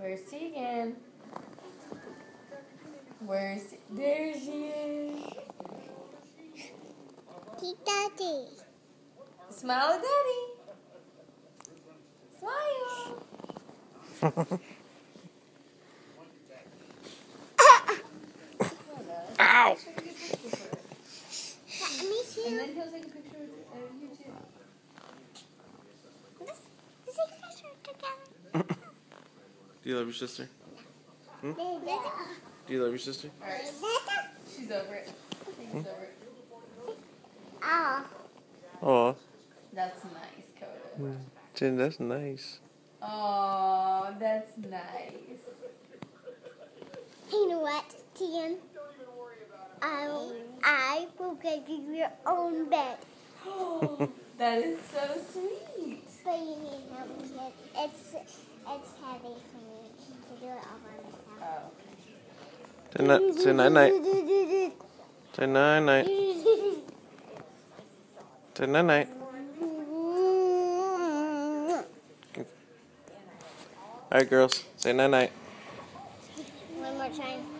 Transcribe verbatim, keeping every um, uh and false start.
Where's Tegan? Where's... There she is. Daddy. Smile at Daddy. Smile. Ow! Me too. And then he'll take a picture of you too. Let's take a picture together. Do you love your sister? Hmm? Dada. Do you love your sister? Alright. Dada. She's over it. I think she's over it. Oh. Aw. That's nice, Coda. Jen, that's nice. Oh, that's nice. You know what, Tian? I, I will give you your own bed. Oh, that is so sweet. But you need help because it's, it's heavy for me to do it all by myself. Oh. Say night. Say night night. Say night night. Say night night. All right, girls. Say night night. One more time.